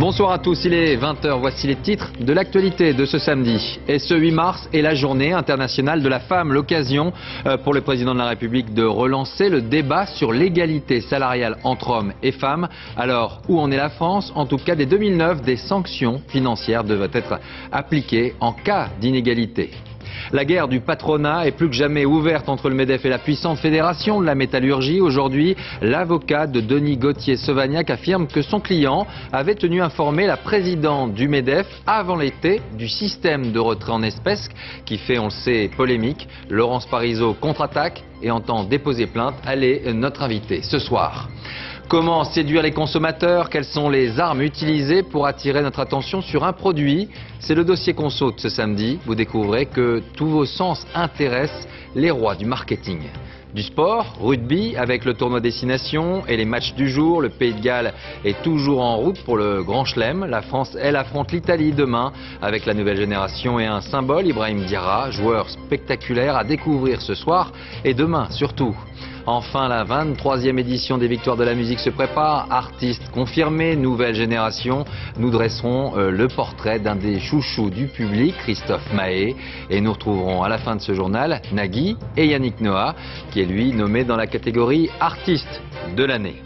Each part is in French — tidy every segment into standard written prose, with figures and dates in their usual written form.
Bonsoir à tous, il est 20h, voici les titres de l'actualité de ce samedi. Et ce 8 mars est la journée internationale de la femme, l'occasion pour le président de la République de relancer le débat sur l'égalité salariale entre hommes et femmes. Alors, où en est la France? En tout cas, dès 2009, des sanctions financières devaient être appliquées en cas d'inégalité. La guerre du patronat est plus que jamais ouverte entre le MEDEF et la puissante fédération de la métallurgie. Aujourd'hui, l'avocat de Denis Gauthier-Sevagnac affirme que son client avait tenu informer la présidente du MEDEF avant l'été du système de retrait en espèces qui fait, on le sait, polémique. Laurence Parisot contre-attaque et entend déposer plainte. Elle est notre invitée ce soir. Comment séduire les consommateurs? Quelles sont les armes utilisées pour attirer notre attention sur un produit? C'est le dossier qu'on saute ce samedi. Vous découvrez que tous vos sens intéressent les rois du marketing. Du sport, rugby avec le tournoi Destination et les matchs du jour. Le Pays de Galles est toujours en route pour le Grand Chelem. La France, elle, affronte l'Italie demain avec la nouvelle génération et un symbole, Ibrahim Diarra, joueur spectaculaire à découvrir ce soir et demain surtout. Enfin, la 23e édition des Victoires de la musique se prépare. Artistes confirmés, nouvelle génération. Nous dresserons le portrait d'un des chouchous du public, Christophe Mahé. Et nous retrouverons à la fin de ce journal Nagui et Yannick Noah, qui est lui nommé dans la catégorie artiste de l'année.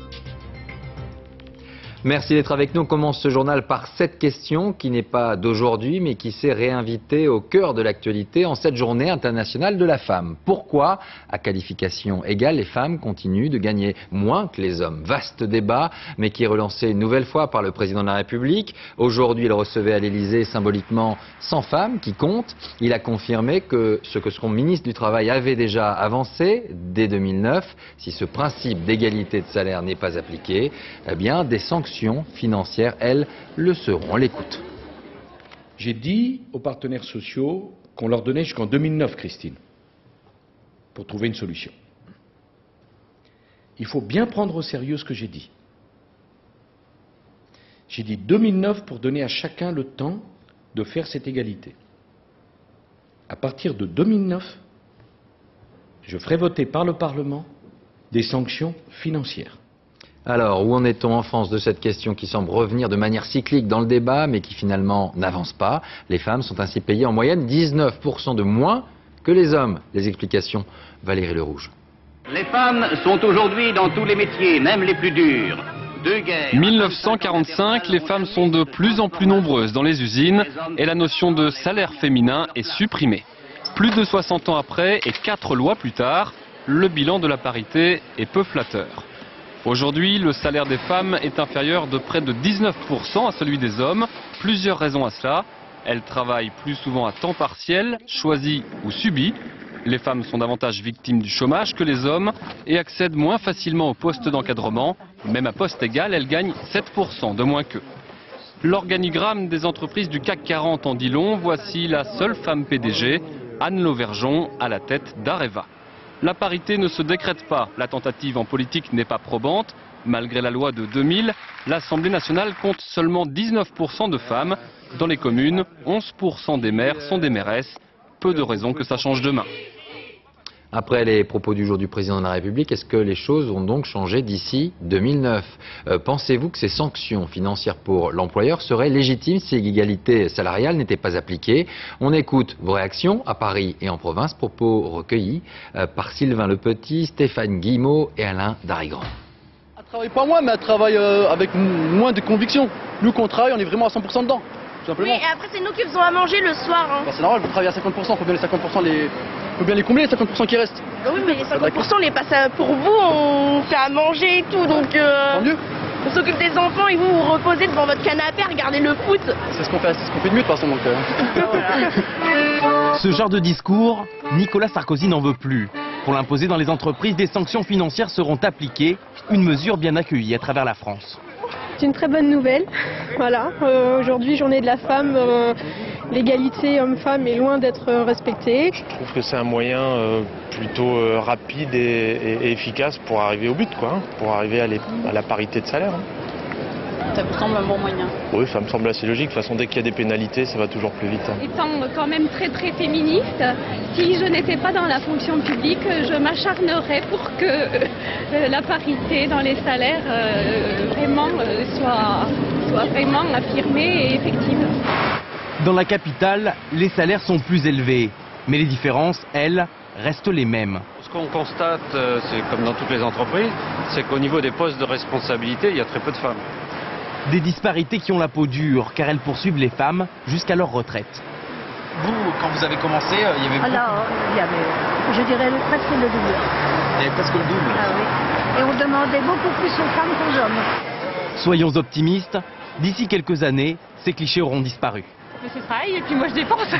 Merci d'être avec nous. On commence ce journal par cette question qui n'est pas d'aujourd'hui mais qui s'est réinvitée au cœur de l'actualité en cette journée internationale de la femme. Pourquoi, à qualification égale, les femmes continuent de gagner moins que les hommes? Vaste débat, mais qui est relancé une nouvelle fois par le président de la République. Aujourd'hui, il recevait à l'Élysée symboliquement 100 femmes qui comptent. Il a confirmé que ce que son ministre du Travail avait déjà avancé dès 2009, si ce principe d'égalité de salaire n'est pas appliqué, eh bien des sanctions financières, elles, le seront. On l'écoute. J'ai dit aux partenaires sociaux qu'on leur donnait jusqu'en 2009, Christine, pour trouver une solution. Il faut bien prendre au sérieux ce que j'ai dit. J'ai dit 2009 pour donner à chacun le temps de faire cette égalité. À partir de 2009, je ferai voter par le Parlement des sanctions financières. Alors, où en est-on en France de cette question qui semble revenir de manière cyclique dans le débat, mais qui finalement n'avance pas? Les femmes sont ainsi payées en moyenne 19% de moins que les hommes. Les explications, Valérie Lerouge. Les femmes sont aujourd'hui dans tous les métiers, même les plus durs. 1945, les femmes sont de plus en plus nombreuses dans les usines et la notion de salaire féminin est supprimée. Plus de 60 ans après et 4 lois plus tard, le bilan de la parité est peu flatteur. Aujourd'hui, le salaire des femmes est inférieur de près de 19% à celui des hommes. Plusieurs raisons à cela. Elles travaillent plus souvent à temps partiel, choisi ou subi. Les femmes sont davantage victimes du chômage que les hommes et accèdent moins facilement aux postes d'encadrement. Même à poste égal, elles gagnent 7% de moins qu'eux. L'organigramme des entreprises du CAC 40 en dit long. Voici la seule femme PDG, Anne Lauvergeon, à la tête d'Areva. La parité ne se décrète pas, la tentative en politique n'est pas probante. Malgré la loi de 2000, l'Assemblée nationale compte seulement 19% de femmes. Dans les communes, 11% des maires sont des mairesses. Peu de raisons que ça change demain. Après les propos du jour du président de la République, est-ce que les choses vont donc changer d'ici 2009? Pensez-vous que ces sanctions financières pour l'employeur seraient légitimes si l'égalité salariale n'était pas appliquée? On écoute vos réactions à Paris et en province, propos recueillis par Sylvain Lepetit, Stéphane Guillemot et Alain Darigrand. Elle travaille pas moins, mais elle travaille avec moins de conviction. Nous, qu'on travaille, on est vraiment à 100% dedans. Oui, et après c'est nous qui faisons à manger le soir. Hein. Bah, c'est normal, vous travaillez à 50%, faut bien les 50%, faut bien les combler les 50% qui restent. Oui, mais les 50% on les passe pour vous, on fait à manger et tout, donc Tant mieux. On s'occupe des enfants et vous vous reposez devant votre canapé à regarder le foot. C'est ce qu'on fait de mieux de toute façon. Donc, Ce genre de discours, Nicolas Sarkozy n'en veut plus. Pour l'imposer dans les entreprises, des sanctions financières seront appliquées, une mesure bien accueillie à travers la France. C'est une très bonne nouvelle. Voilà, aujourd'hui, journée de la femme, l'égalité homme-femme est loin d'être respectée. Je trouve que c'est un moyen plutôt rapide et efficace pour arriver au but, quoi, pour arriver à la parité de salaire. Ça vous semble un bon moyen? Oui, ça me semble assez logique. De toute façon, dès qu'il y a des pénalités, ça va toujours plus vite. Étant quand même très féministe, si je n'étais pas dans la fonction publique, je m'acharnerais pour que la parité dans les salaires vraiment soit vraiment affirmée et effective. Dans la capitale, les salaires sont plus élevés, mais les différences, elles, restent les mêmes. Ce qu'on constate, c'est comme dans toutes les entreprises, c'est qu'au niveau des postes de responsabilité, il y a très peu de femmes. Des disparités qui ont la peau dure, car elles poursuivent les femmes jusqu'à leur retraite. Vous, quand vous avez commencé, il y avait beaucoup... Alors, il y avait, je dirais, presque le double. Il y avait presque le double. Ah oui. Et on demandait beaucoup plus aux femmes qu'aux hommes. Soyons optimistes, d'ici quelques années, ces clichés auront disparu. C'est travail et puis moi je dépense.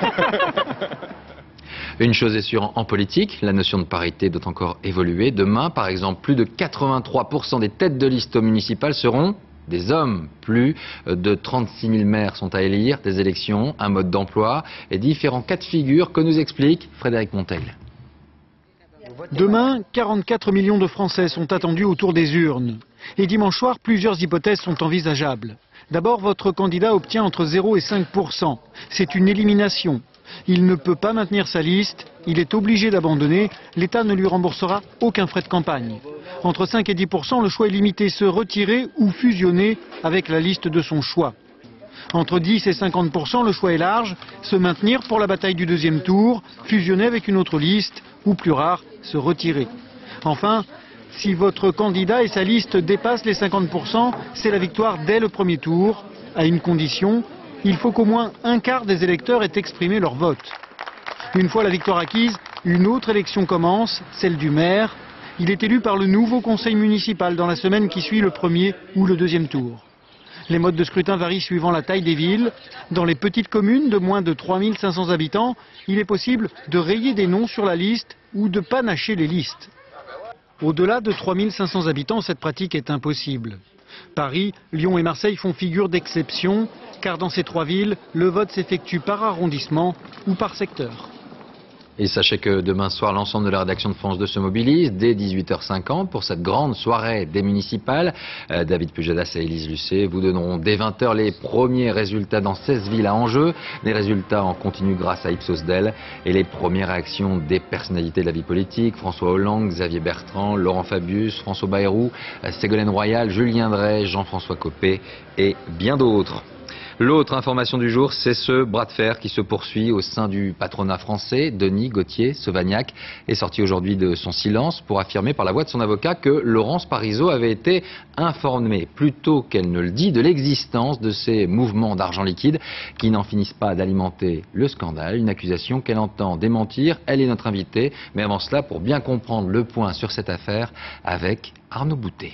Une chose est sûre, en politique, la notion de parité doit encore évoluer. Demain, par exemple, plus de 83% des têtes de liste aux municipales seront des hommes. Plus de 36 000 maires sont à élire, des élections, un mode d'emploi et différents cas de figure que nous explique Frédéric Monteil. Demain, 44 millions de Français sont attendus autour des urnes. Et dimanche soir, plusieurs hypothèses sont envisageables. D'abord, votre candidat obtient entre 0 et 5%. C'est une élimination. Il ne peut pas maintenir sa liste, il est obligé d'abandonner, l'État ne lui remboursera aucun frais de campagne. Entre 5 et 10%, le choix est limité, se retirer ou fusionner avec la liste de son choix. Entre 10 et 50%, le choix est large, se maintenir pour la bataille du deuxième tour, fusionner avec une autre liste, ou plus rare, se retirer. Enfin, si votre candidat et sa liste dépassent les 50%, c'est la victoire dès le premier tour, à une condition, il faut qu'au moins un quart des électeurs aient exprimé leur vote. Une fois la victoire acquise, une autre élection commence, celle du maire. Il est élu par le nouveau conseil municipal dans la semaine qui suit le premier ou le deuxième tour. Les modes de scrutin varient suivant la taille des villes. Dans les petites communes de moins de 3 500 habitants, il est possible de rayer des noms sur la liste ou de panacher les listes. Au-delà de 3 500 habitants, cette pratique est impossible. Paris, Lyon et Marseille font figure d'exception, car dans ces trois villes, le vote s'effectue par arrondissement ou par secteur. Et sachez que demain soir, l'ensemble de la rédaction de France 2 se mobilise dès 18h50 pour cette grande soirée des municipales. David Pujadas et Élise Lucet vous donneront dès 20h les premiers résultats dans 16 villes à enjeu. Les résultats en continu grâce à Ipsos Del et les premières réactions des personnalités de la vie politique. François Hollande, Xavier Bertrand, Laurent Fabius, François Bayrou, Ségolène Royal, Julien Drey, Jean-François Copé et bien d'autres. L'autre information du jour, c'est ce bras de fer qui se poursuit au sein du patronat français. Denis Gauthier-Sauvagnat est sorti aujourd'hui de son silence pour affirmer par la voix de son avocat que Laurence Parisot avait été informée, plutôt qu'elle ne le dit, de l'existence de ces mouvements d'argent liquide qui n'en finissent pas d'alimenter le scandale. Une accusation qu'elle entend démentir. Elle est notre invitée. Mais avant cela, pour bien comprendre le point sur cette affaire, avec Arnaud Boutet.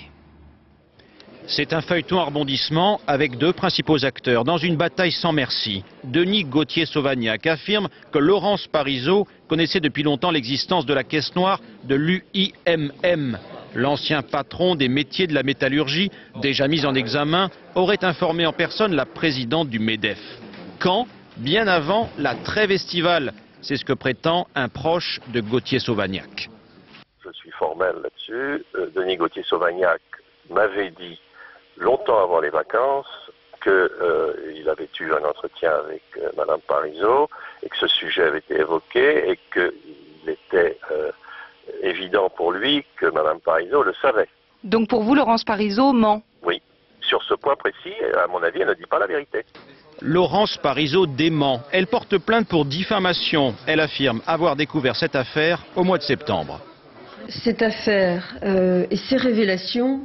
C'est un feuilleton à rebondissement avec deux principaux acteurs dans une bataille sans merci. Denis Gauthier-Sauvagnat affirme que Laurence Parisot connaissait depuis longtemps l'existence de la caisse noire de l'UIMM. L'ancien patron des métiers de la métallurgie, déjà mis en examen, aurait informé en personne la présidente du MEDEF. Quand? Bien avant la trêve estivale. C'est ce que prétend un proche de Gauthier-Sauvagnat. Je suis formel là-dessus. Denis Gauthier-Sauvagnat m'avait dit longtemps avant les vacances qu'il avait eu un entretien avec Madame Parisot et que ce sujet avait été évoqué et qu'il était évident pour lui que Madame Parisot le savait. Donc pour vous, Laurence Parisot ment? Oui. Sur ce point précis, à mon avis, elle ne dit pas la vérité. Laurence Parisot dément. Elle porte plainte pour diffamation. Elle affirme avoir découvert cette affaire au mois de septembre. Cette affaire et ces révélations,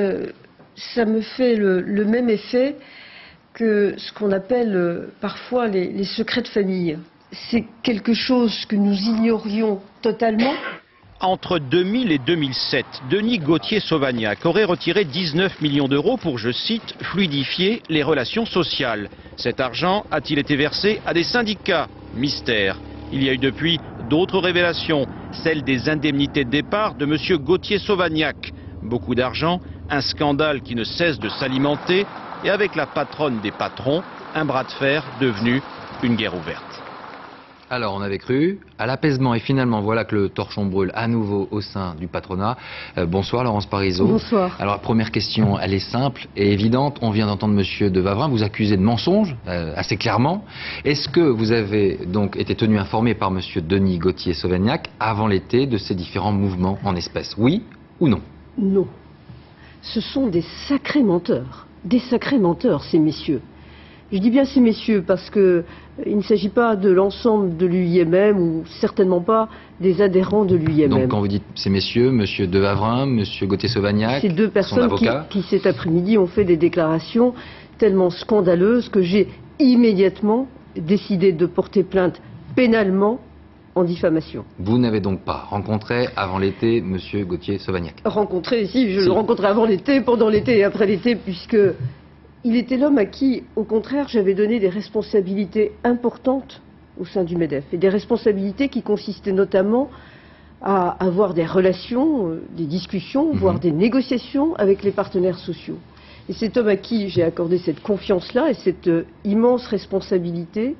ça me fait le même effet que ce qu'on appelle parfois les secrets de famille. C'est quelque chose que nous ignorions totalement. Entre 2000 et 2007, Denis Gauthier-Sauvagnat aurait retiré 19 millions d'euros pour, je cite, fluidifier les relations sociales. Cet argent a-t-il été versé à des syndicats? Mystère. Il y a eu depuis d'autres révélations, celle des indemnités de départ de M. Gauthier-Sauvagnat. Beaucoup d'argent, un scandale qui ne cesse de s'alimenter et avec la patronne des patrons, un bras de fer devenu une guerre ouverte. Alors on avait cru à l'apaisement et finalement voilà que le torchon brûle à nouveau au sein du patronat. Bonsoir Laurence Parisot. Bonsoir. Alors la première question, elle est simple et évidente. On vient d'entendre Monsieur de Wavrin vous accuser de mensonge assez clairement. Est-ce que vous avez donc été tenu informé par Monsieur Denis Gauthier-Sauvagnat avant l'été de ces différents mouvements en espèces? Oui ou non? Non. Ce sont des sacrés menteurs. des sacrés menteurs, ces messieurs. Je dis bien ces messieurs parce qu'il ne s'agit pas de l'ensemble de l'UIMM ou certainement pas des adhérents de l'UIMM. Donc quand vous dites ces messieurs, monsieur De Havrin, monsieur Gauthier-Sauvagnat, ces deux personnes qui cet après-midi ont fait des déclarations tellement scandaleuses que j'ai immédiatement décidé de porter plainte pénalement en diffamation. Vous n'avez donc pas rencontré avant l'été monsieur Gauthier-Sauvagnat? Rencontré, si, je le rencontrais avant l'été, pendant l'été et après l'été, puisque il était l'homme à qui, au contraire, j'avais donné des responsabilités importantes au sein du MEDEF. Et des responsabilités qui consistaient notamment à avoir des relations, des discussions, voire des négociations avec les partenaires sociaux. Et cet homme à qui j'ai accordé cette confiance-là et cette immense responsabilité,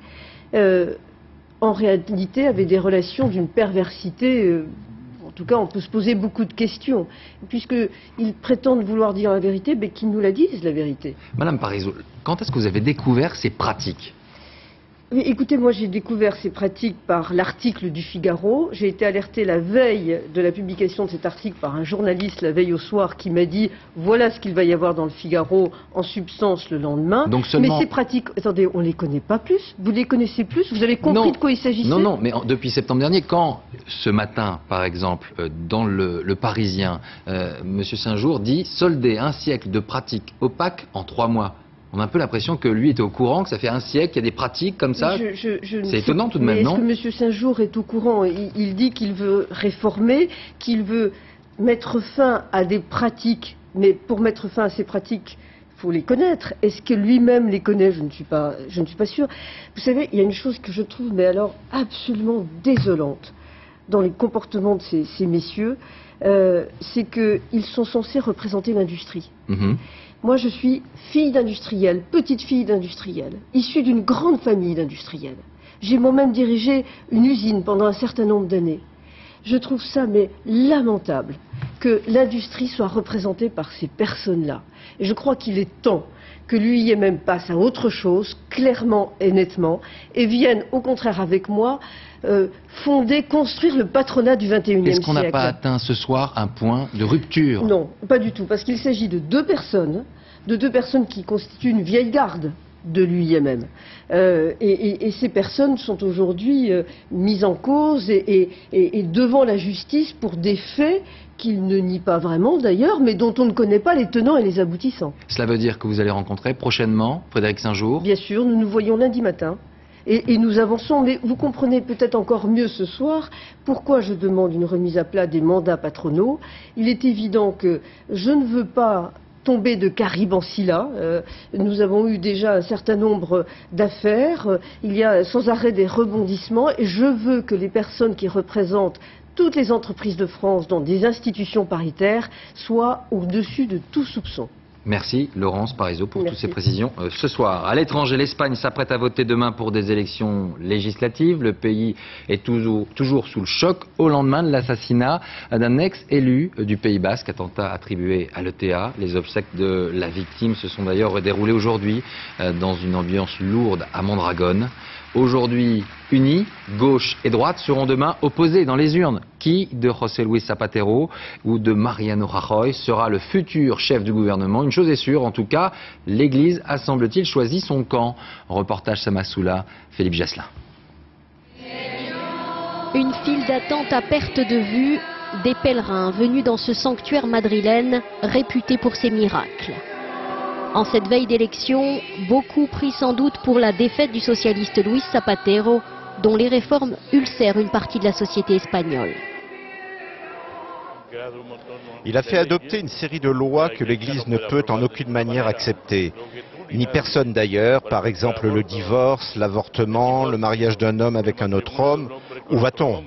en réalité avait des relations d'une perversité. En tout cas, on peut se poser beaucoup de questions. Puisqu'ils prétendent vouloir dire la vérité, mais qu'ils nous la disent, la vérité. Madame Parisot, quand est-ce que vous avez découvert ces pratiques? Écoutez, moi j'ai découvert ces pratiques par l'article du Figaro. J'ai été alertée la veille de la publication de cet article par un journaliste la veille au soir qui m'a dit voilà ce qu'il va y avoir dans le Figaro en substance le lendemain. Donc seulement... Mais ces pratiques, attendez, on ne les connaît pas plus? Vous les connaissez plus? Vous avez compris de quoi il s'agissait? Non, mais depuis septembre dernier, quand ce matin, par exemple, dans le Parisien, monsieur Saint-Jour dit solder un siècle de pratiques opaques en 3 mois. On a un peu l'impression que lui était au courant, que ça fait un siècle qu'il y a des pratiques comme ça. C'est étonnant tout de même, non? Est-ce que M. Saint-Jour est au courant? Il dit qu'il veut réformer, qu'il veut mettre fin à des pratiques. Mais pour mettre fin à ces pratiques, il faut les connaître. Est-ce que lui-même les connaît? Je ne suis pas sûre. Vous savez, il y a une chose que je trouve, mais alors absolument désolante dans les comportements de ces messieurs, c'est qu'ils sont censés représenter l'industrie. Moi, je suis fille d'industriel, petite fille d'industriel, issue d'une grande famille d'industriels. J'ai moi-même dirigé une usine pendant un certain nombre d'années. Je trouve ça, mais lamentable, que l'industrie soit représentée par ces personnes-là. Et je crois qu'il est temps que l'UIMM passe à autre chose, clairement et nettement, et vienne, au contraire avec moi, construire le patronat du XXIe siècle. Est-ce qu'on n'a pas atteint ce soir un point de rupture? Non, pas du tout, parce qu'il s'agit de deux personnes qui constituent une vieille garde de l'UIMM. Et ces personnes sont aujourd'hui mises en cause et devant la justice pour des faits qu'ils ne nient pas vraiment d'ailleurs, mais dont on ne connaît pas les tenants et les aboutissants. Cela veut dire que vous allez rencontrer prochainement Frédéric Saint-Jour? Bien sûr, nous nous voyons lundi matin. Et nous avançons, mais vous comprenez peut-être encore mieux ce soir pourquoi je demande une remise à plat des mandats patronaux. Il est évident que je ne veux pas tomber de Carib en Scylla. Nous avons eu déjà un certain nombre d'affaires. Il y a sans arrêt des rebondissements et je veux que les personnes qui représentent toutes les entreprises de France dans des institutions paritaires soient au-dessus de tout soupçon. Merci Laurence Parisot pour toutes ces précisions ce soir. À l'étranger, l'Espagne s'apprête à voter demain pour des élections législatives. Le pays est toujours sous le choc au lendemain de l'assassinat d'un ex-élu du Pays Basque, attentat attribué à l'ETA. Les obsèques de la victime se sont d'ailleurs déroulées aujourd'hui dans une ambiance lourde à Mondragón. Aujourd'hui unis, gauche et droite seront demain opposés dans les urnes. Qui de José Luis Zapatero ou de Mariano Rajoy sera le futur chef du gouvernement? Une chose est sûre, en tout cas, l'Église a, semble-t-il, choisi son camp. Reportage Samasoula, Philippe Jasselin. Une file d'attente à perte de vue, des pèlerins venus dans ce sanctuaire madrilène réputé pour ses miracles. En cette veille d'élection, beaucoup prient sans doute pour la défaite du socialiste Luis Zapatero, dont les réformes ulcèrent une partie de la société espagnole. Il a fait adopter une série de lois que l'Église ne peut en aucune manière accepter. Ni personne d'ailleurs, par exemple le divorce, l'avortement, le mariage d'un homme avec un autre homme. Où va-t-on?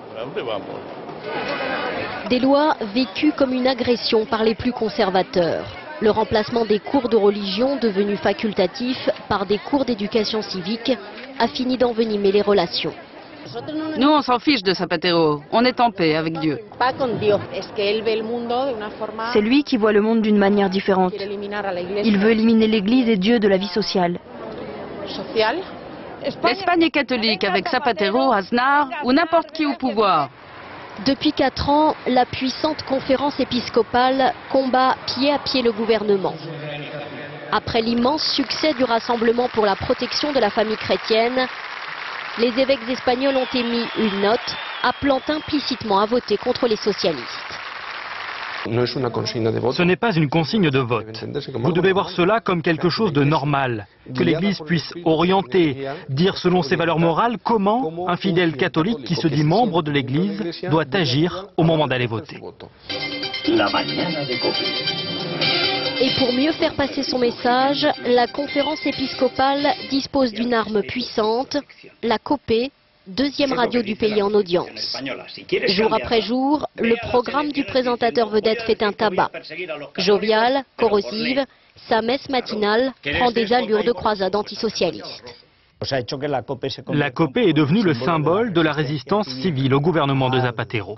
Des lois vécues comme une agression par les plus conservateurs. Le remplacement des cours de religion devenus facultatifs par des cours d'éducation civique a fini d'envenimer les relations. Nous, on s'en fiche de Zapatero. On est en paix avec Dieu. C'est lui qui voit le monde d'une manière différente. Il veut éliminer l'Église et Dieu de la vie sociale. L'Espagne est catholique avec Zapatero, Aznar ou n'importe qui au pouvoir. Depuis 4 ans, la puissante conférence épiscopale combat pied à pied le gouvernement. Après l'immense succès du Rassemblement pour la protection de la famille chrétienne, les évêques espagnols ont émis une note appelant implicitement à voter contre les socialistes. Ce n'est pas une consigne de vote. Vous devez voir cela comme quelque chose de normal, que l'Église puisse orienter, dire selon ses valeurs morales comment un fidèle catholique qui se dit membre de l'Église doit agir au moment d'aller voter. Et pour mieux faire passer son message, la conférence épiscopale dispose d'une arme puissante, la COPE, deuxième radio du pays en audience. Jour après jour, le programme du présentateur vedette fait un tabac. Jovial, corrosive, sa messe matinale prend des allures de croisade antisocialiste. La COPE est devenue le symbole de la résistance civile au gouvernement de Zapatero.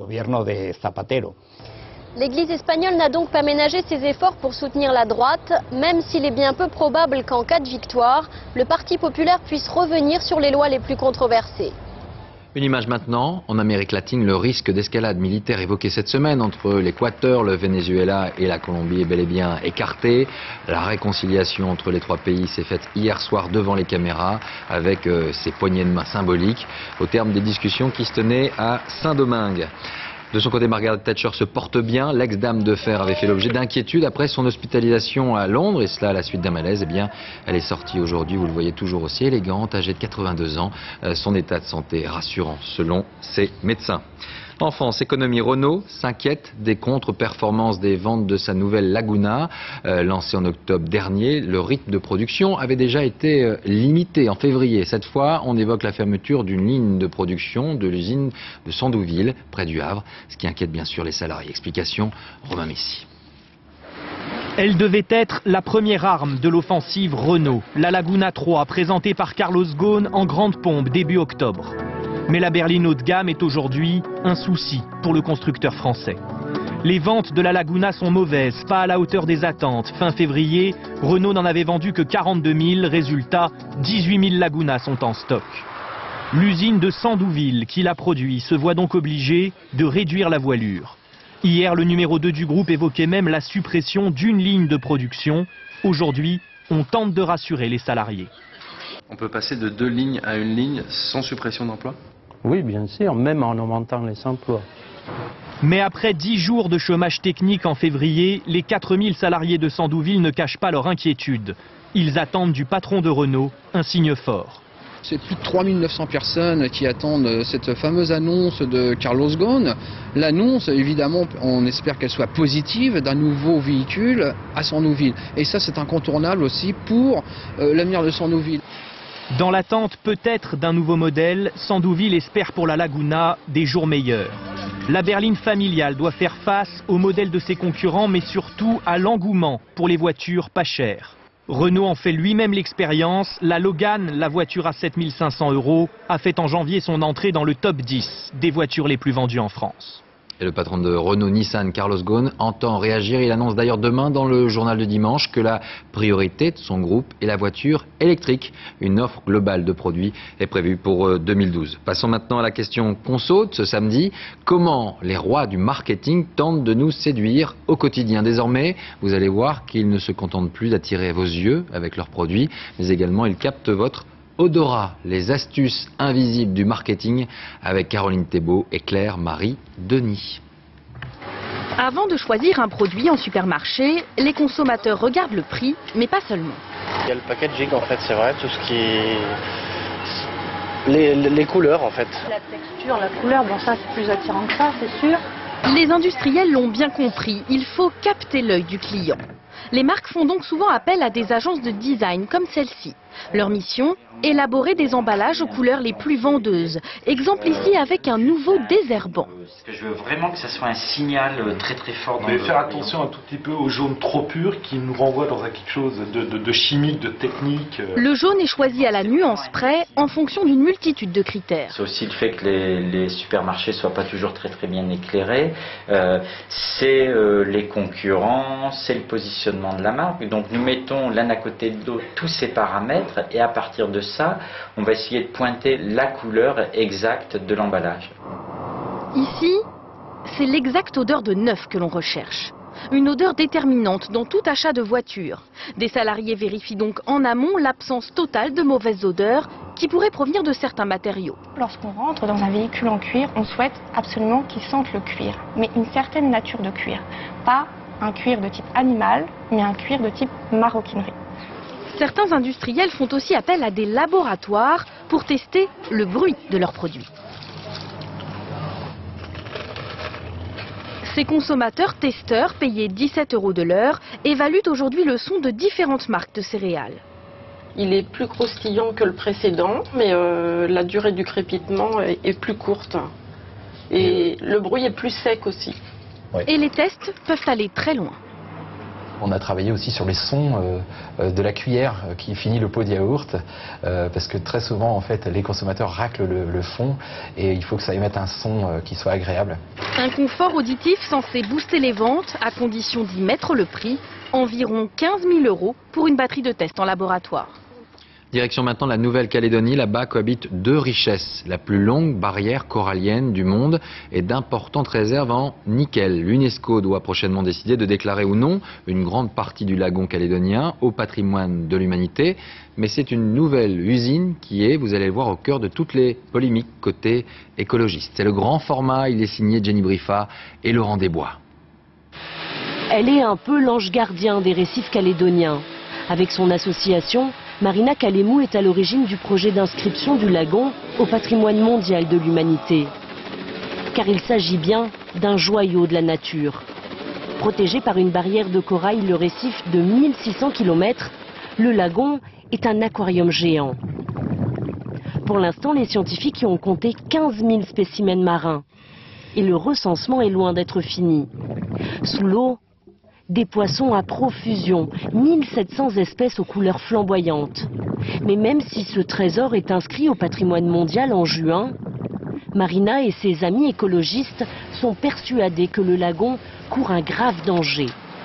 L'Église espagnole n'a donc pas ménagé ses efforts pour soutenir la droite, même s'il est bien peu probable qu'en cas de victoire, le Parti populaire puisse revenir sur les lois les plus controversées. Une image maintenant, en Amérique latine, le risque d'escalade militaire évoqué cette semaine entre l'Équateur, le Venezuela et la Colombie est bel et bien écarté. La réconciliation entre les trois pays s'est faite hier soir devant les caméras avec ces poignées de main symboliques au terme des discussions qui se tenaient à Saint-Domingue. De son côté, Margaret Thatcher se porte bien. L'ex-dame de fer avait fait l'objet d'inquiétudes après son hospitalisation à Londres, et cela à la suite d'un malaise. Eh bien, elle est sortie aujourd'hui, vous le voyez toujours aussi élégante, âgée de 82 ans. Son état de santé est rassurant, selon ses médecins. En France, économie, Renault s'inquiète des contre-performances des ventes de sa nouvelle Laguna. Lancée en octobre dernier, le rythme de production avait déjà été limité en février. Cette fois, on évoque la fermeture d'une ligne de production de l'usine de Sandouville, près du Havre, ce qui inquiète bien sûr les salariés. Explication, Romain Messi. Elle devait être la première arme de l'offensive Renault, la Laguna 3, présentée par Carlos Ghosn en grande pompe début octobre. Mais la berline haut de gamme est aujourd'hui un souci pour le constructeur français. Les ventes de la Laguna sont mauvaises, pas à la hauteur des attentes. Fin février, Renault n'en avait vendu que 42 000. Résultat, 18 000 Laguna sont en stock. L'usine de Sandouville qui la produit se voit donc obligée de réduire la voilure. Hier, le numéro 2 du groupe évoquait même la suppression d'une ligne de production. Aujourd'hui, on tente de rassurer les salariés. On peut passer de 2 lignes à 1 ligne sans suppression d'emploi ? Oui, bien sûr, même en augmentant les emplois. Mais après 10 jours de chômage technique en février, les 4000 salariés de Sandouville ne cachent pas leur inquiétude. Ils attendent du patron de Renault un signe fort. C'est plus de 3900 personnes qui attendent cette fameuse annonce de Carlos Ghosn. L'annonce, évidemment, on espère qu'elle soit positive, d'un nouveau véhicule à Sandouville. Et ça, c'est incontournable aussi pour l'avenir de Sandouville. Dans l'attente peut-être d'un nouveau modèle, Sandouville espère pour la Laguna des jours meilleurs. La berline familiale doit faire face au modèle de ses concurrents, mais surtout à l'engouement pour les voitures pas chères. Renault en fait lui-même l'expérience. La Logan, la voiture à 7 500 €, a fait en janvier son entrée dans le top 10 des voitures les plus vendues en France. Et le patron de Renault-Nissan, Carlos Ghosn, entend réagir. Il annonce d'ailleurs demain dans le journal de dimanche que la priorité de son groupe est la voiture électrique. Une offre globale de produits est prévue pour 2012. Passons maintenant à la question qu'on saute ce samedi. Comment les rois du marketing tentent de nous séduire au quotidien? Désormais, vous allez voir qu'ils ne se contentent plus d'attirer vos yeux avec leurs produits, mais également ils captent votre odorat, les astuces invisibles du marketing avec Caroline Thébault et Claire-Marie Denis. Avant de choisir un produit en supermarché, les consommateurs regardent le prix, mais pas seulement. Il y a le packaging en fait, c'est vrai, tout ce qui est... Les couleurs en fait. La texture, la couleur, bon ça c'est plus attirant que ça, c'est sûr. Les industriels l'ont bien compris, il faut capter l'œil du client. Les marques font donc souvent appel à des agences de design comme celle-ci. Leur mission, élaborer des emballages aux couleurs les plus vendeuses. Exemple ici avec un nouveau désherbant. Je veux vraiment que ça soit un signal très très fort. Mais faire attention un tout petit peu au jaune trop pur qui nous renvoie dans quelque chose de chimique, de technique. Le jaune est choisi à la nuance près en fonction d'une multitude de critères. C'est aussi le fait que les supermarchés ne soient pas toujours très bien éclairés. C'est les concurrents, c'est le positionnement de la marque. Donc nous mettons l'un à côté de l'autre tous ces paramètres et à partir de ça, on va essayer de pointer la couleur exacte de l'emballage. Ici, c'est l'exacte odeur de neuf que l'on recherche. une odeur déterminante dans tout achat de voiture. Des salariés vérifient donc en amont l'absence totale de mauvaises odeurs qui pourraient provenir de certains matériaux. Lorsqu'on rentre dans un véhicule en cuir, on souhaite absolument qu'il sente le cuir, mais une certaine nature de cuir. Pas un cuir de type animal, mais un cuir de type maroquinerie. Certains industriels font aussi appel à des laboratoires pour tester le bruit de leurs produits. Ces consommateurs testeurs, payés 17 € de l'heure, évaluent aujourd'hui le son de différentes marques de céréales. Il est plus croustillant que le précédent, mais la durée du crépitement est plus courte. Et le bruit est plus sec aussi. Oui. Et les tests peuvent aller très loin. On a travaillé aussi sur les sons de la cuillère qui finit le pot de yaourt, parce que très souvent, en fait, les consommateurs raclent le fond et il faut que ça émette un son qui soit agréable. Un confort auditif censé booster les ventes, à condition d'y mettre le prix, environ 15 000 € pour une batterie de test en laboratoire. Direction maintenant la Nouvelle-Calédonie. Là-bas cohabitent deux richesses. La plus longue barrière corallienne du monde et d'importantes réserves en nickel. L'UNESCO doit prochainement décider de déclarer ou non une grande partie du lagon calédonien au patrimoine de l'humanité. Mais c'est une nouvelle usine qui est, vous allez le voir, au cœur de toutes les polémiques côté écologiste. C'est le grand format, il est signé Jenny Briffa et Laurent Desbois. Elle est un peu l'ange gardien des récifs calédoniens. Avec son association, Marina Kalemou est à l'origine du projet d'inscription du lagon au patrimoine mondial de l'humanité. Car il s'agit bien d'un joyau de la nature. Protégé par une barrière de corail, le récif de 1600 km, le lagon est un aquarium géant. Pour l'instant, les scientifiques y ont compté 15 000 spécimens marins. Et le recensement est loin d'être fini. Sous l'eau, des poissons à profusion, 1700 espèces aux couleurs flamboyantes. Mais même si ce trésor est inscrit au patrimoine mondial en juin, Marina et ses amis écologistes sont persuadés que le lagon court un grave danger.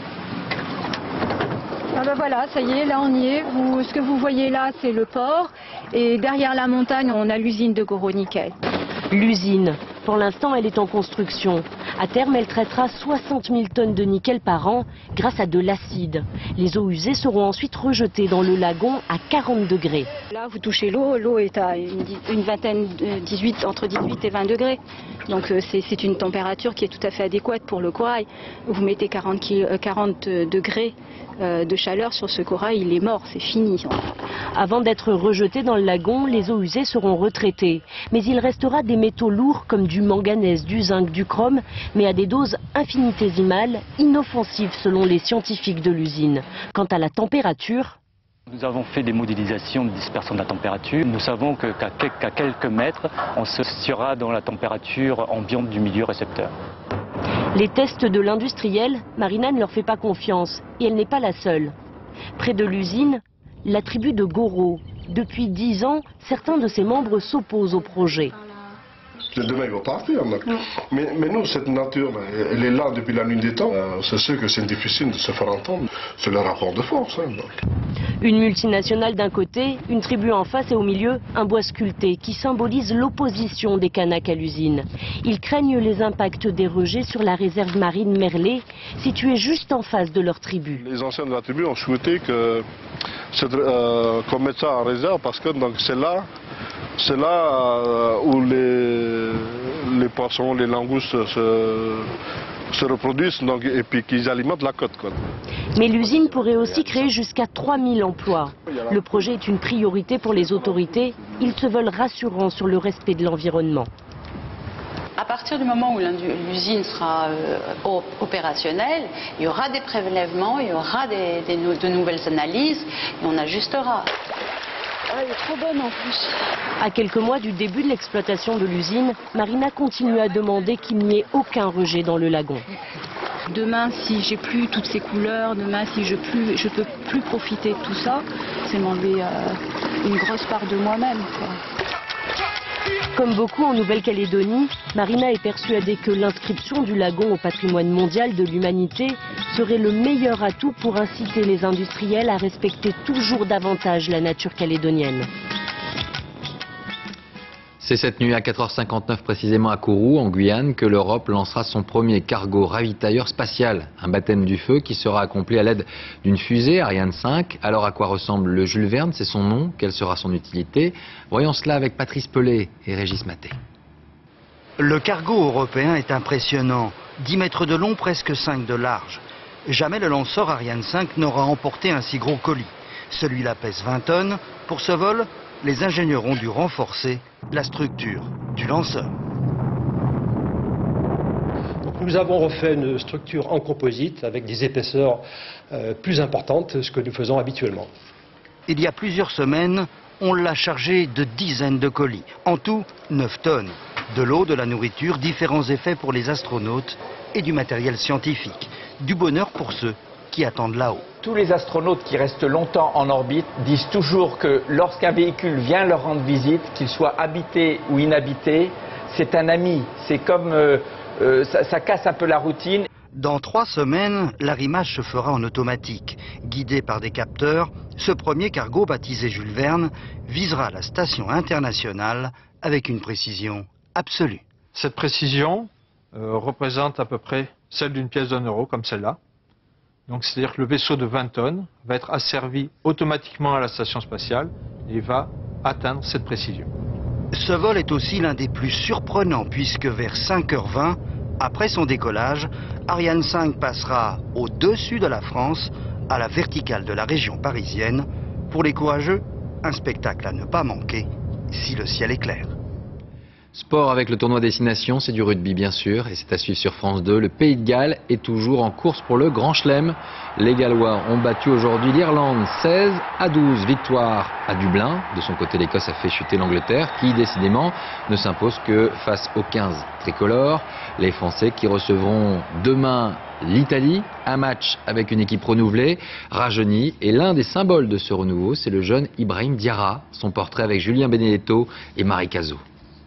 Ah ben voilà, ça y est, là on y est. Ce que vous voyez là, c'est le port. Et derrière la montagne, on a l'usine de Goro Nickel. L'usine, pour l'instant, elle est en construction. À terme, elle traitera 60 000 tonnes de nickel par an grâce à de l'acide. Les eaux usées seront ensuite rejetées dans le lagon à 40 degrés. Là, vous touchez l'eau, l'eau est à une vingtaine, entre 18 et 20 degrés. Donc c'est une température qui est tout à fait adéquate pour le corail. Vous mettez 40 degrés de chaleur sur ce corail, il est mort, c'est fini. Avant d'être rejetés dans le lagon, les eaux usées seront retraitées. Mais il restera des métaux lourds comme du manganèse, du zinc, du chrome, mais à des doses infinitésimales, inoffensives selon les scientifiques de l'usine. Quant à la température... Nous avons fait des modélisations de dispersion de la température. Nous savons qu'à quelques mètres, on se situera dans la température ambiante du milieu récepteur. Les tests de l'industriel, Marina ne leur fait pas confiance et elle n'est pas la seule. Près de l'usine, la tribu de Goro. Depuis 10 ans, certains de ses membres s'opposent au projet. Demain, ils vont partir. Mais nous, cette nature, elle est là depuis la nuit des temps. C'est sûr que c'est difficile de se faire entendre. C'est le rapport de force. Une multinationale d'un côté, une tribu en face et au milieu, un bois sculpté qui symbolise l'opposition des Kanaks à l'usine. Ils craignent les impacts des rejets sur la réserve marine Merlet, située juste en face de leur tribu. Les anciens de la tribu ont souhaité qu'on mette ça en réserve parce que c'est là où les poissons, les langoustes se reproduisent et puis qu'ils alimentent la côte. Mais l'usine pourrait aussi créer jusqu'à 3000 emplois. Le projet est une priorité pour les autorités. Ils se veulent rassurants sur le respect de l'environnement. À partir du moment où l'usine sera opérationnelle, il y aura des prélèvements, il y aura de nouvelles analyses et on ajustera. Ah, elle est trop bonne en plus. À quelques mois du début de l'exploitation de l'usine, Marina continue à demander qu'il n'y ait aucun rejet dans le lagon. Demain, si j'ai plus toutes ces couleurs, demain, si je peux plus profiter de tout ça, c'est m'enlever une grosse part de moi-même. Comme beaucoup en Nouvelle-Calédonie, Marina est persuadée que l'inscription du lagon au patrimoine mondial de l'humanité serait le meilleur atout pour inciter les industriels à respecter toujours davantage la nature calédonienne. C'est cette nuit à 4h59 précisément à Kourou, en Guyane, que l'Europe lancera son premier cargo ravitailleur spatial. Un baptême du feu qui sera accompli à l'aide d'une fusée Ariane 5. Alors à quoi ressemble le Jules Verne? C'est son nom. Quelle sera son utilité? Voyons cela avec Patrice Pelé et Régis Maté. Le cargo européen est impressionnant. 10 mètres de long, presque 5 de large. Jamais le lanceur Ariane 5 n'aura emporté un si gros colis. Celui-là pèse 20 tonnes. Pour ce vol, les ingénieurs ont dû renforcer la structure du lanceur. Donc nous avons refait une structure en composite avec des épaisseurs plus importantes que ce que nous faisons habituellement. Il y a plusieurs semaines, on l'a chargé de dizaines de colis. En tout, 9 tonnes. De l'eau, de la nourriture, différents effets pour les astronautes et du matériel scientifique. Du bonheur pour ceux qui attendent là-haut. Tous les astronautes qui restent longtemps en orbite disent toujours que lorsqu'un véhicule vient leur rendre visite, qu'il soit habité ou inhabité, c'est un ami. C'est comme ça casse un peu la routine. Dans 3 semaines, l'arrimage se fera en automatique. Guidé par des capteurs, ce premier cargo baptisé Jules Verne visera la station internationale avec une précision absolue. Cette précision représente à peu près celle d'une pièce d'1 euro, comme celle-là. Donc c'est-à-dire que le vaisseau de 20 tonnes va être asservi automatiquement à la station spatiale et va atteindre cette précision. Ce vol est aussi l'un des plus surprenants puisque vers 5h20, après son décollage, Ariane 5 passera au-dessus de la France, à la verticale de la région parisienne. Pour les courageux, un spectacle à ne pas manquer si le ciel est clair. Sport avec le tournoi Destination, c'est du rugby bien sûr, et c'est à suivre sur France 2. Le Pays de Galles est toujours en course pour le Grand Chelem. Les Gallois ont battu aujourd'hui l'Irlande 16-12, victoire à Dublin. De son côté, l'Écosse a fait chuter l'Angleterre, qui décidément ne s'impose que face aux 15 tricolores. Les Français qui recevront demain l'Italie, un match avec une équipe renouvelée, rajeunie, et l'un des symboles de ce renouveau, c'est le jeune Ibrahim Diarra, son portrait avec Julien Benedetto et Marie Cazot.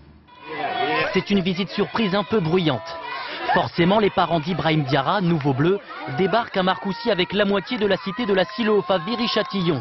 C'est une visite surprise un peu bruyante. Forcément, les parents d'Ibrahim Diarra, nouveau bleu, débarquent à Marcoussis avec la moitié de la cité de la Silof à Viry-Châtillon.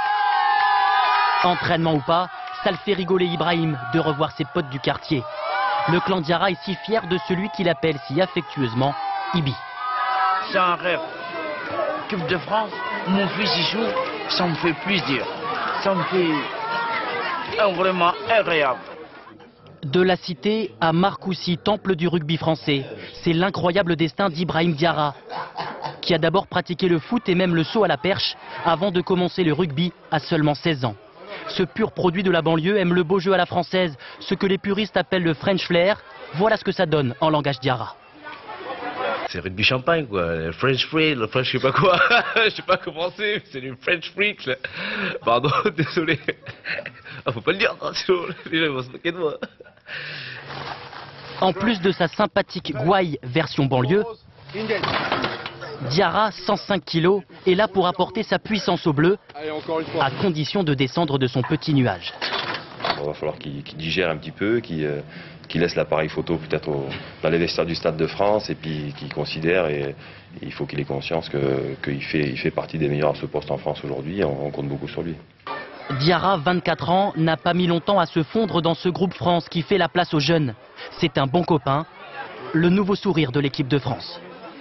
Entraînement ou pas, ça le fait rigoler Ibrahim de revoir ses potes du quartier. Le clan Diarra est si fier de celui qu'il appelle si affectueusement Ibi. C'est un rêve. Coupe de France, mon fils y joue, ça me fait plaisir. Ça me fait vraiment agréable. De la cité à Marcoussis, temple du rugby français. C'est l'incroyable destin d'Ibrahim Diarra, qui a d'abord pratiqué le foot et même le saut à la perche avant de commencer le rugby à seulement 16 ans. Ce pur produit de la banlieue aime le beau jeu à la française, ce que les puristes appellent le French flair. Voilà ce que ça donne en langage Diarra. C'est rugby champagne quoi, le French flair, le French je sais pas quoi, je sais pas comment c'est du French freak là. Pardon, désolé. Ah, faut pas le dire, sinon les gens vont se moquer de moi. En plus de sa sympathique gouaille version banlieue, Diarra, 105 kg, est là pour apporter sa puissance au bleu, à condition de descendre de son petit nuage. Il va falloir qu'il digère un petit peu, qu'il laisse l'appareil photo peut-être dans les vestiaires du Stade de France et puis qu'il considère, et il faut qu'il ait conscience qu'il fait partie des meilleurs à ce poste en France aujourd'hui, on compte beaucoup sur lui. Diarra, 24 ans, n'a pas mis longtemps à se fondre dans ce groupe France qui fait la place aux jeunes. C'est un bon copain, le nouveau sourire de l'équipe de France.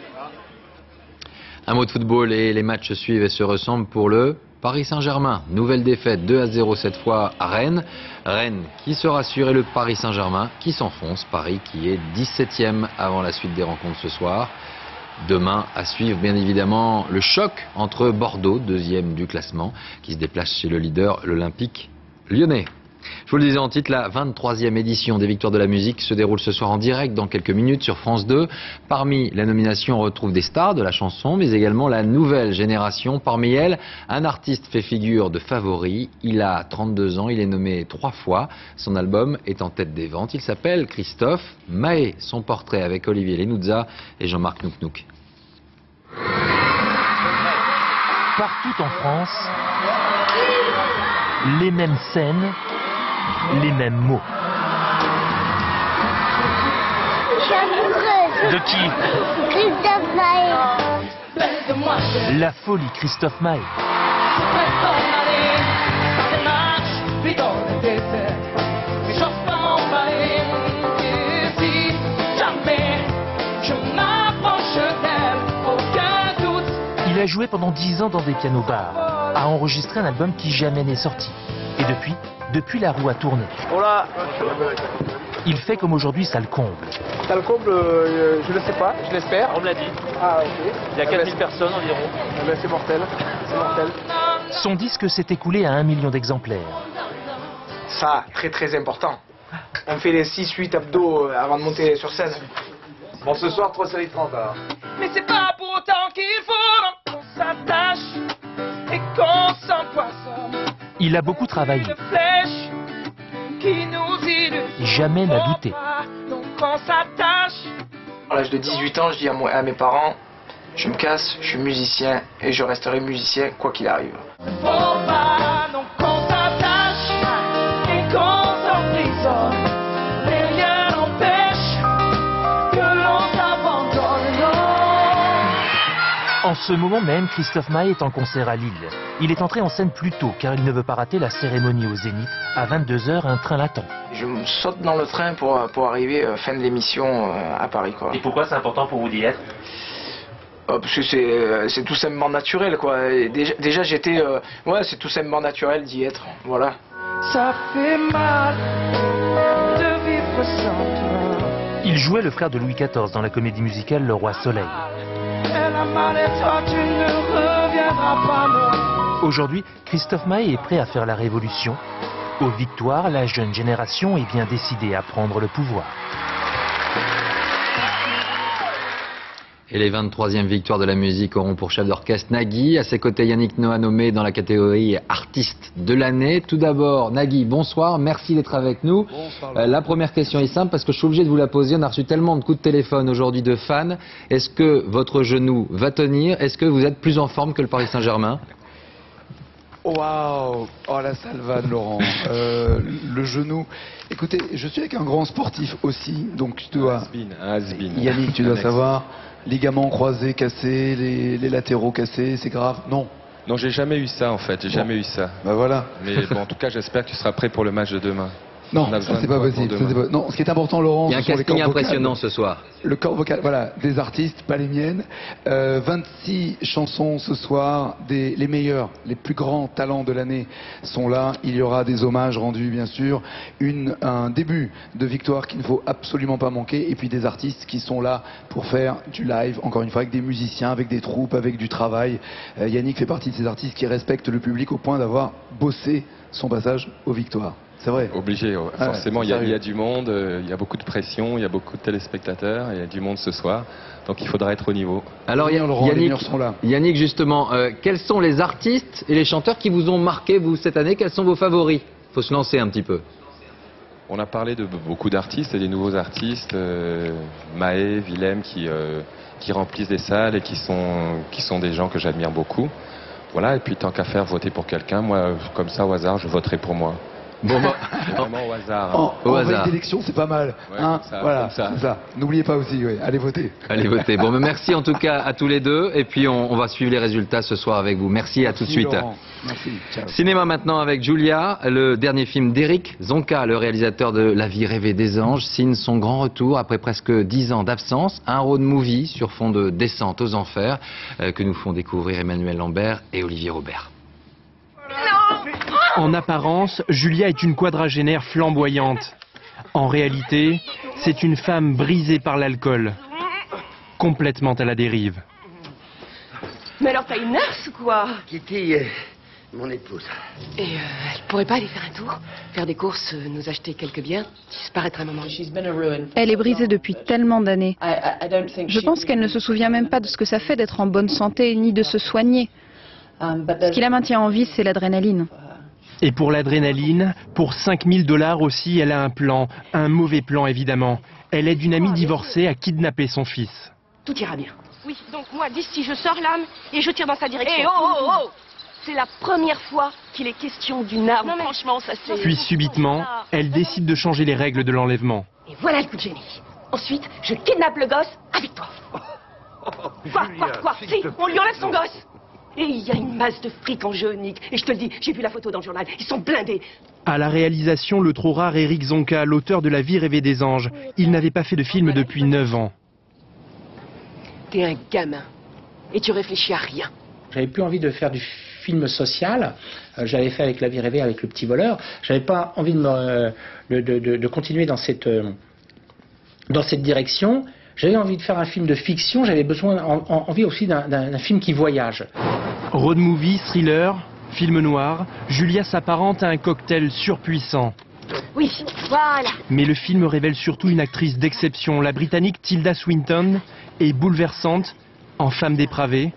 Un mot de football et les matchs se suivent et se ressemblent pour le Paris Saint-Germain. Nouvelle défaite 2-0 cette fois à Rennes. Rennes qui se rassure et le Paris Saint-Germain qui s'enfonce. Paris qui est 17e avant la suite des rencontres ce soir. Demain, à suivre bien évidemment le choc entre Bordeaux, 2e du classement, qui se déplace chez le leader, l'Olympique lyonnais. Je vous le disais en titre, la 23e édition des Victoires de la musique se déroule ce soir en direct dans quelques minutes sur France 2. Parmi les nominations, on retrouve des stars de la chanson, mais également la nouvelle génération. Parmi elles, un artiste fait figure de favori. Il a 32 ans, il est nommé 3 fois. Son album est en tête des ventes. Il s'appelle Christophe Maé. Son portrait avec Olivier Lenouza et Jean-Marc Nouknouk. Partout en France, les mêmes scènes, les mêmes mots. De qui? Christophe Maé. La folie Christophe Maé. Il a joué pendant 10 ans dans des pianos-bars, a enregistré un album qui jamais n'est sorti. Et depuis la roue a tourné. Voilà. Il fait comme aujourd'hui, ça le comble. Ça le comble, je ne sais pas, je l'espère. On me l'a dit. Ah ok. Il y a 4000 personnes environ. C'est mortel, c'est mortel. Son disque s'est écoulé à 1 million d'exemplaires. Ça, très important. On fait les 6-8 abdos avant de monter sur scène. Bon, ce soir, 3 séries 30 alors. Mais c'est pas pour autant qu'il faut qu'on s'attache et qu'on s'empoisonne. Il a beaucoup travaillé. Flèche qui nous illustre. Jamais n'a douté. Donc on s'attache. À l'âge de 18 ans, je dis à mes parents, je me casse, je suis musicien et je resterai musicien quoi qu'il arrive. Faut pas, donc on s'attache et qu'on s'emprisonne. Mais rien n'empêche que l'on s'abandonne. En ce moment même, Christophe Maé est en concert à Lille. Il est entré en scène plus tôt car il ne veut pas rater la cérémonie au Zénith. À 22h, un train l'attend. Je me saute dans le train pour arriver fin de l'émission à Paris, quoi. Et pourquoi c'est important pour vous d'y être? Parce que c'est tout simplement naturel, quoi. Et déjà j'étais... ouais, c'est tout simplement naturel d'y être, voilà. Ça fait mal de vivre sans toi. Il jouait le frère de Louis XIV dans la comédie musicale Le Roi Soleil. Elle a mal et toi tu ne reviendras pas, non. Aujourd'hui, Christophe Maé est prêt à faire la révolution. Aux victoires, la jeune génération est bien décidée à prendre le pouvoir. Et les 23e victoires de la musique auront pour chef d'orchestre Nagui. À ses côtés, Yannick Noah nommé dans la catégorie artiste de l'année. Tout d'abord, Nagui, bonsoir. Merci d'être avec nous. La première question est simple parce que je suis obligé de vous la poser. On a reçu tellement de coups de téléphone aujourd'hui de fans. Est-ce que votre genou va tenir? Est-ce que vous êtes plus en forme que le Paris Saint-Germain? Waouh! Oh la salvade, Laurent. Le genou. Écoutez, je suis avec un grand sportif aussi, donc tu dois. Yannick, tu dois savoir. Ligaments croisés cassés, les latéraux cassés, c'est grave? Non. Non, j'ai jamais eu ça en fait, j'ai jamais eu ça. Bah voilà. Mais bon, en tout cas, j'espère que tu seras prêt pour le match de demain. Non, ça c'est pas possible. Non, ce qui est important, Laurent, il y a un casting impressionnant ce soir. Le corps vocal, voilà, des artistes, pas les miennes. 26 chansons ce soir, les meilleurs, les plus grands talents de l'année sont là. Il y aura des hommages rendus, bien sûr. Un début de victoire qu'il ne faut absolument pas manquer. Et puis des artistes qui sont là pour faire du live, encore une fois, avec des musiciens, avec des troupes, avec du travail. Yannick fait partie de ces artistes qui respectent le public au point d'avoir bossé son passage aux victoires. C'est vrai. Obligé, forcément, il y a du monde, il y a beaucoup de pression, il y a beaucoup de téléspectateurs, il y a du monde ce soir, donc il faudra être au niveau. Alors Yannick, justement, quels sont les artistes et les chanteurs qui vous ont marqué, vous, cette année? Quels sont vos favoris? Il faut se lancer un petit peu. On a parlé de beaucoup d'artistes et des nouveaux artistes, Maé, Willem, qui remplissent des salles et qui sont des gens que j'admire beaucoup. Voilà, et puis tant qu'à faire voter pour quelqu'un, moi, comme ça, au hasard, je voterai pour moi. Bon, vraiment au hasard. En veille d'élection, c'est pas mal. Ouais, hein, comme ça, voilà, comme ça. c'est ça. N'oubliez pas aussi, allez voter. Allez voter. Bon, merci en tout cas à tous les deux. Et puis on va suivre les résultats ce soir avec vous. Merci, à tout de suite. Laurent. Merci. Ciao. Cinéma maintenant avec Julia. Le dernier film d'Éric Zonka, le réalisateur de La vie rêvée des anges, signe son grand retour après presque 10 ans d'absence. Un road movie sur fond de descente aux enfers que nous font découvrir Emmanuel Lambert et Olivier Robert. En apparence, Julia est une quadragénaire flamboyante. En réalité, c'est une femme brisée par l'alcool, complètement à la dérive. Mais alors t'as une nurse ou quoi? Kitty, mon épouse. Et elle pourrait pas aller faire un tour? Faire des courses, nous acheter quelques biens, disparaître un moment. Elle est brisée depuis tellement d'années. Je pense qu'elle ne se souvient même pas de ce que ça fait d'être en bonne santé, ni de se soigner. Ce qui la maintient en vie, c'est l'adrénaline. Et pour l'adrénaline, pour 5 000 $ aussi, elle a un plan, un mauvais plan évidemment. Elle aide une amie divorcée à kidnapper son fils. Tout ira bien. Oui, donc moi d'ici je sors l'arme et je tire dans sa direction. Eh oh! C'est la première fois qu'il est question d'une arme. Non, mais... Franchement, ça c'est... Puis subitement, elle décide de changer les règles de l'enlèvement. Et voilà le coup de génie. Ensuite, je kidnappe le gosse avec toi. Quoi Si, on lui enlève son gosse. Et il y a une masse de fric en jeu, Nick. Et je te le dis, j'ai vu la photo dans le journal. Ils sont blindés. À la réalisation, le trop rare Éric Zonka, l'auteur de La vie rêvée des anges. Il n'avait pas fait de film depuis 9 ans. T'es un gamin. Et tu réfléchis à rien. J'avais plus envie de faire du film social. J'avais fait avec La vie rêvée, avec Le petit voleur. J'avais pas envie de continuer dans cette direction. J'avais envie de faire un film de fiction. J'avais envie aussi d'un film qui voyage. Road movie, thriller, film noir, Julia s'apparente à un cocktail surpuissant. Oui, voilà. Mais le film révèle surtout une actrice d'exception. La Britannique Tilda Swinton est bouleversante en femme dépravée,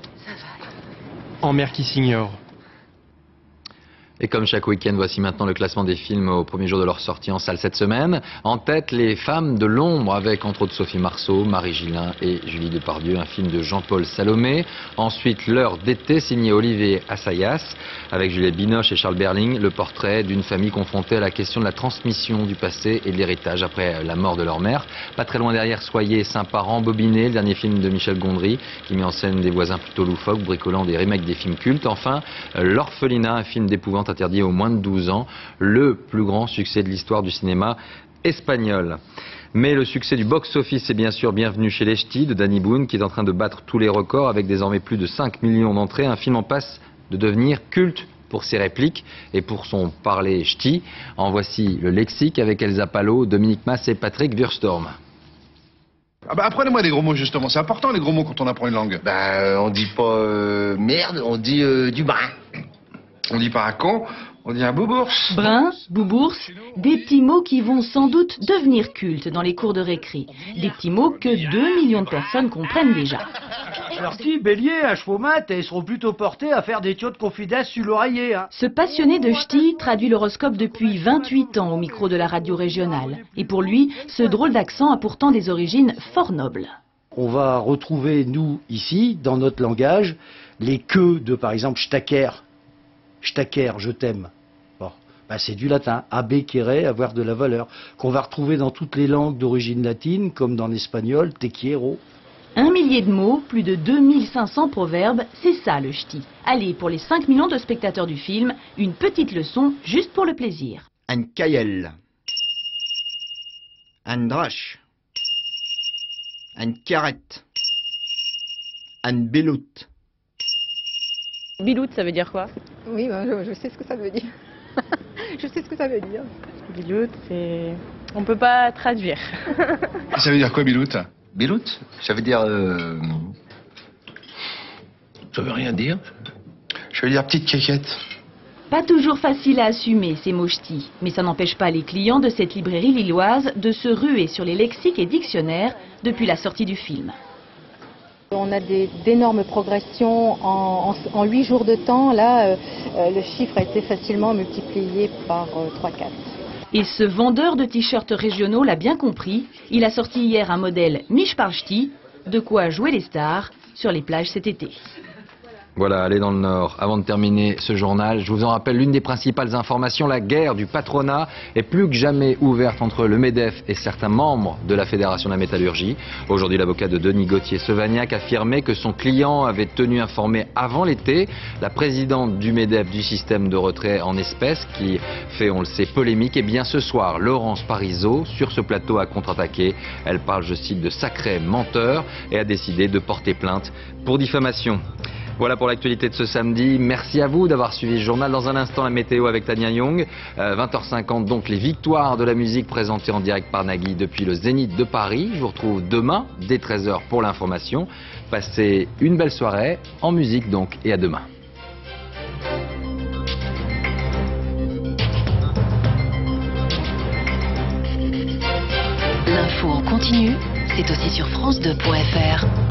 en mère qui s'ignore. Et comme chaque week-end, voici maintenant le classement des films au premier jour de leur sortie en salle cette semaine. En tête, Les Femmes de l'ombre, avec entre autres Sophie Marceau, Marie Gillin et Julie Depardieu, un film de Jean-Paul Salomé. Ensuite, L'heure d'été, signé Olivier Assayas, avec Juliette Binoche et Charles Berling, le portrait d'une famille confrontée à la question de la transmission du passé et de l'héritage après la mort de leur mère. Pas très loin derrière, Soyez sympa, rembobiné, le dernier film de Michel Gondry, qui met en scène des voisins plutôt loufoques, bricolant des remakes des films cultes. Enfin, L'orphelinat, un film d'épouvante interdit aux moins de 12 ans, le plus grand succès de l'histoire du cinéma espagnol. Mais le succès du box-office est bien sûr Bienvenue chez les Ch'tis de Danny Boone, qui est en train de battre tous les records avec désormais plus de 5 millions d'entrées. Un film en passe de devenir culte pour ses répliques et pour son parler ch'ti. En voici le lexique avec Elsa Palot, Dominique Mas et Patrick Wurstorm. Ah bah apprenez-moi des gros mots justement, c'est important les gros mots quand on apprend une langue. On dit pas merde, on dit du brin. On dit pas un con, on dit un boubours. Brin, boubours, des petits mots qui vont sans doute devenir cultes dans les cours de récré. Des petits mots que 2 millions de personnes comprennent déjà. Alors si, bélier, à chevaux mat, ils seront plutôt portés à faire des tuyaux de confidence sur l'oreiller. Hein. Ce passionné de ch'ti traduit l'horoscope depuis 28 ans au micro de la radio régionale. Et pour lui, ce drôle d'accent a pourtant des origines fort nobles. On va retrouver, nous, ici, dans notre langage, les que de, par exemple, stacker. Stacker, je t'aime. Bon, c'est du latin. Abecere, avoir de la valeur. Qu'on va retrouver dans toutes les langues d'origine latine, comme dans l'espagnol, te quiero. 1 millier de mots, plus de 2500 proverbes, c'est ça le ch'ti. Allez, pour les 5 millions de spectateurs du film, une petite leçon juste pour le plaisir. Un caïel. Un drache. Un carrette. Un beloute. Biloute, ça veut dire quoi? Oui, je sais ce que ça veut dire. Je sais ce que ça veut dire. Biloute, c'est... On peut pas traduire. Ça veut dire quoi, biloute? Biloute, ça veut dire... Ça veut rien dire. Je veux dire petite caquette. Pas toujours facile à assumer ces mots ch'tis, mais ça n'empêche pas les clients de cette librairie lilloise de se ruer sur les lexiques et dictionnaires depuis la sortie du film. On a d'énormes progressions en 8 jours de temps. Là, le chiffre a été facilement multiplié par 3-4. Et ce vendeur de t-shirts régionaux l'a bien compris. Il a sorti hier un modèle Mich parle ch'ti, de quoi jouer les stars sur les plages cet été. Voilà, allez dans le Nord. Avant de terminer ce journal, je vous en rappelle l'une des principales informations. La guerre du patronat est plus que jamais ouverte entre le MEDEF et certains membres de la Fédération de la Métallurgie. Aujourd'hui, l'avocat de Denis Gauthier-Sevagnac affirmait que son client avait tenu informé avant l'été la présidente du MEDEF du système de retrait en espèces qui fait, on le sait, polémique. Et bien ce soir, Laurence Parisot, sur ce plateau, a contre-attaqué. Elle parle, je cite, de sacrés menteurs et a décidé de porter plainte pour diffamation. Voilà pour l'actualité de ce samedi. Merci à vous d'avoir suivi ce journal. Dans un instant, la météo avec Tania Young. 20h50, donc les victoires de la musique présentées en direct par Nagui depuis le Zénith de Paris. Je vous retrouve demain dès 13h pour l'information. Passez une belle soirée en musique donc et à demain. L'info en continu, c'est aussi sur France2.fr.